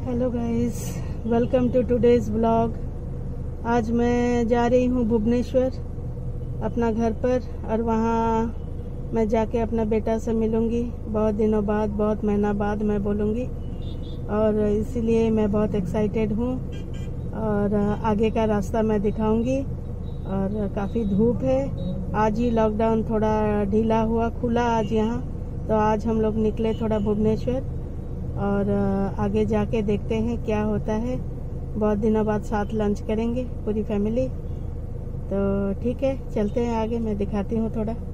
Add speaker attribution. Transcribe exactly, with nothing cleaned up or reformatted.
Speaker 1: Hello guys, welcome to today's blog. आज मैं जा रही हूँ भुवनेश्वर अपना घर पर, और वहाँ मैं जाके अपना बेटा से मिलूँगी। बहुत दिनों बाद, बहुत महीना बाद मैं बोलूँगी, और इसीलिए मैं बहुत एक्साइटेड हूँ। और आगे का रास्ता मैं दिखाऊँगी। और काफ़ी धूप है। आज ही लॉकडाउन थोड़ा ढीला हुआ, खुला आज यहाँ, तो आज हम लोग निकले थोड़ा भुवनेश्वर, और आगे जाके देखते हैं क्या होता है। बहुत दिनों बाद साथ लंच करेंगे पूरी फैमिली। तो ठीक है, चलते हैं आगे, मैं दिखाती हूँ थोड़ा।